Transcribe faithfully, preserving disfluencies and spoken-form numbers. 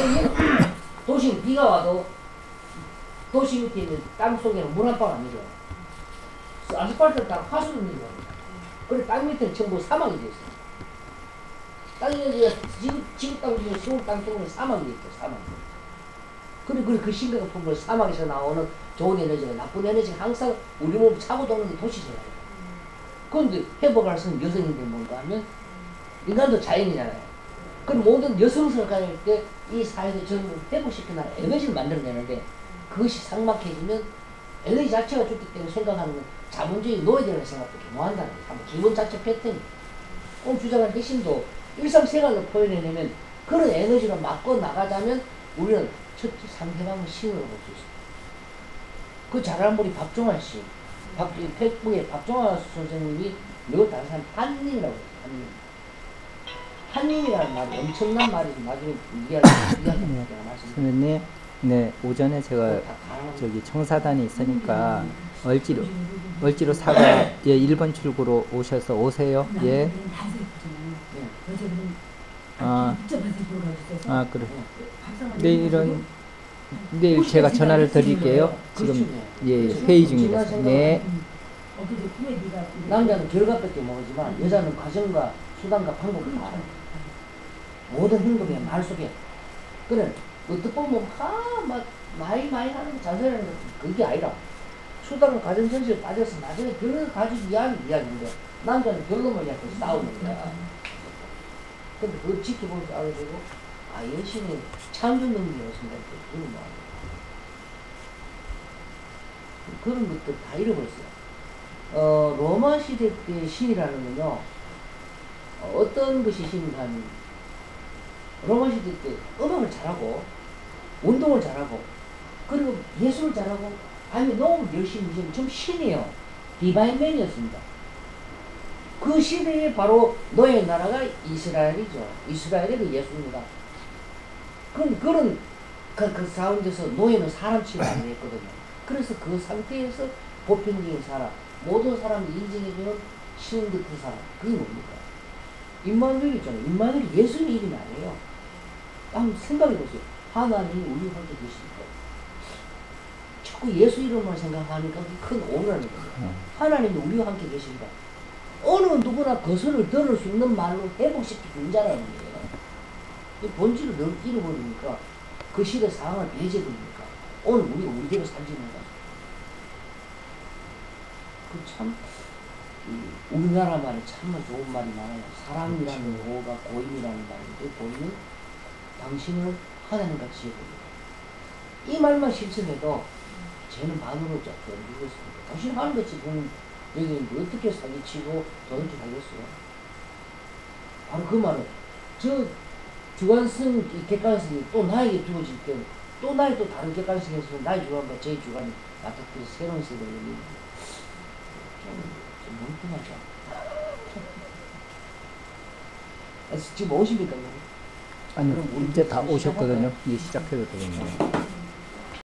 도시는 비가 와도 도시 밑에 있는 땅 속에는 물 한 방 안 내려요. 아스팔트를 다 파수를 내려요. 그래 땅 밑에는 전부 사막이 되어 있어요. 땅이 지구, 지구 땅 중에 시골 땅 속에는 사막이 되어 있어요. 사막. 그래, 그래, 그 심각한 풍물 사막에서 나오는 좋은 에너지가 나쁜 에너지가 항상 우리 몸 차고 도는 게 도시잖아요. 그런데 회복할 수 있는 여성인데 뭔가 하면 인간도 자연이잖아요. 그럼 모든 여성성을 가질 때 이 사회도 전부 회복시키는 에너지를 만들어내는데 그것이 삭막해지면 에너지 자체가 좋기 때문에 생각하는 건 자본주의 노예되는 생각도 개모한다는 거예요. 기본 자체 패턴이. 오늘 주장한 핵심도 일상생활로 표현해내면 그런 에너지로 맞고 나가자면 우리는 첫째 상대방의 신으로 볼 수 있어요. 그 잘하는 분이 박종환 씨. 박, 백북의 박종환 선생님이 너 다른 사람 한님이라고 해요. 한님. 한님이라는 말이 엄청난 말이 나중에 이해하려고 제가 말씀드릴게요. 선생님, 네, 오전에 제가 저기 청사단에 있으니까 얼지로, 얼지로 사과, 예, 일 번 출구로 오셔서 오세요. 예. 아, 아, 그래. 내일은, 내일 제가 전화를 드릴게요. 지금, 예, 회의 중이라서. 네. 남자는 결과밖에 모르지만 여자는 과정과 수단과 방법을 다 알아요. 모든 행동에 말 속에. 그래, 어떻게 보면, 하, 막, 많이 많이 하는 거, 잔소리하는 거, 그게 아니라, 수단은 과정 전체에 빠져서 나중에 결론을 가지고 이야기, 이야기인데, 남자는 결론만 갖고 싸우는 거야. 근데 그걸 지켜보면서 알아야 되고, 아, 여신이 창조 능력이었습니다. 그런 거. 그런 것들 다 잃어버렸어요. 어, 로마 시대 때 신이라는 건요, 어, 어떤 것이 신이라는 로마 시대 때 음악을 잘하고 운동을 잘하고 그리고 예술을 잘하고 아니 너무 열심히 좀 신이에요. 디바인맨이었습니다. 그 시대에 바로 노예 나라가 이스라엘이죠. 이스라엘의 그 예수입니다. 그럼 그런 그, 그 가운데서 노예는 사람 취급 안 했거든요. 그래서 그 상태에서 보편적인 사람, 모든 사람이 인정해주는 신 같은 사람, 그게 뭡니까? 임마누엘이잖아요. 임마누엘이 예수님 이름이 아니에요. 한번 생각해보세요. 하나님이 우리와 함께 계십니까? 자꾸 예수 이름만 생각하니까 큰 오해라는 거예요. 하나님이 우리와 함께 계십니다. 어느 누구나 거슬을 들을 수 있는 말로 회복시키는 자라는 거예요. 본질을 늘 잃어버리니까 그 시대 상황을 배제해버리니까 오늘 우리가 우리대로 살지는 거죠. 그 참 우리나라 말에 참 좋은 말이 많아요. 사랑이라는 호가 고임이라는 말인데 고임은 당신을 하나님같이 해버립니다. 이 말만 실천해도 쟤는 반으로 잡고 누구였습니까? 당신 하나님같이 보면 여기 어떻게 사기치고 도둑질 하겠어요? 바로 그 말은 저 주관성 객관성이 또 나에게 주어질 때 또 나의 또 다른 객관성이 있으면 나의 주관과 제 주관이 맞닥뜨려서 새로운 세계를 열립니다. 좀, 좀 뭉뚱하죠. 지금 오십니까? 아니, 이제 다 오셨거든요. 이제 시작해도 되겠네요.